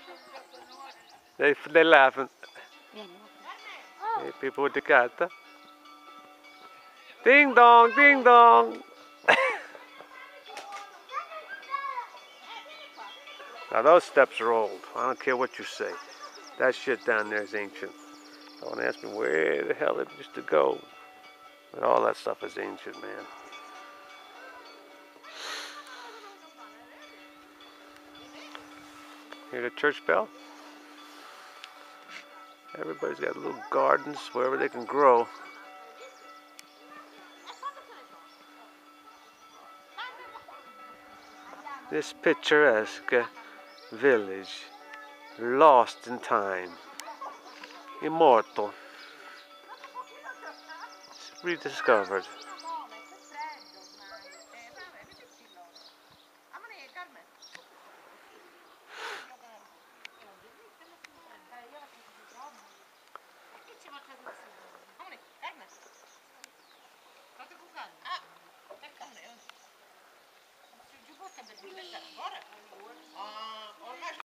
They're laughing. Hey, people with the cat. Huh? Ding dong, ding dong. Now those steps are old. I don't care what you say. That shit down there is ancient. Don't ask me where the hell it used to go. But all that stuff is ancient, man. Hear the church bell? Everybody's got little gardens wherever they can grow. This picturesque village, lost in time, immortal, rediscovered.